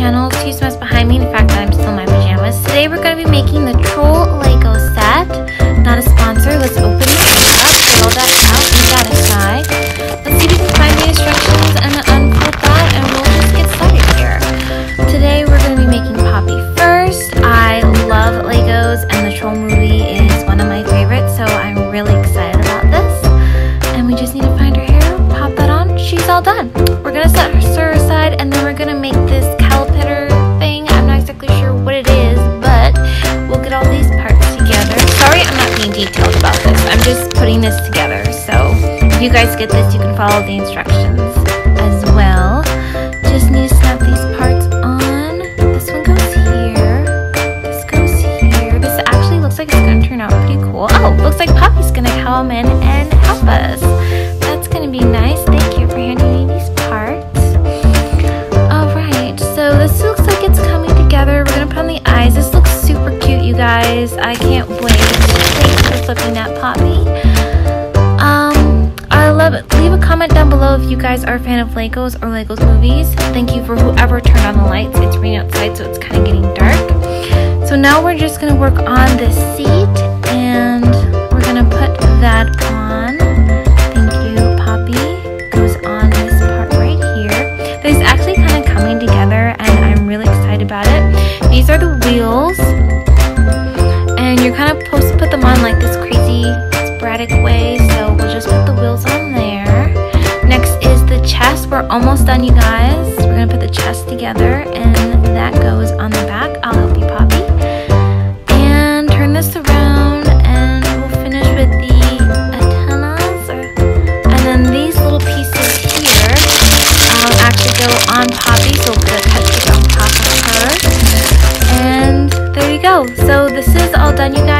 channel. Excuse mess behind me, the fact that I'm still in my pajamas. Today we're going to be making the Troll Lego set. Not a sponsor. Let's open this up, get all that out, leave that aside. Let's see if we can find the instructions and unfold that, and we'll just get started here. Today we're going to be making Poppy first. I love Legos, and the Troll movie is one of my favorites, so I'm really excited about this. And we just need to find her hair, pop that on, she's all done. We're going to set her aside, and then we're going to make this caliper thing. I'm not exactly sure what it is, but we'll get all these parts together. Sorry I'm not being detailed about this. I'm just putting this together. So if you guys get this, you can follow the instructions as well. Just need to snap these parts on. This one goes here. This goes here. This actually looks like it's going to turn out pretty cool. Oh, looks like Poppy's going to come in and help us. That's going to be nice. Thank you for handing me these parts. Alright, so this looks like it's coming together. We're going to put on the eyes. This looks super cute, you guys. I can't wait. Thanks for flipping that, Poppy. I love it. Leave a comment down below if you guys are a fan of Legos or Legos movies. Thank you for whoever turned on the lights. It's raining outside, so it's kind of getting dark. So now we're just going to work on the seat, and we're going to put that on. Thank you, Poppy. Goes on this part right here. This is actually kind of coming together, and I'm really excited about it. These are the wheels, and you're kind of supposed to put them on like this crazy sporadic way, so we'll just put the wheels on there. Next is the chest. We're almost done, you guys. We're going to put the chest together, and that goes on the back. I'll help you, Poppy. And turn this around, and we'll finish with the antennas. And then these little pieces here actually go on Poppy, so we'll put a texture on top of her. And there you go. So this is all done, you guys.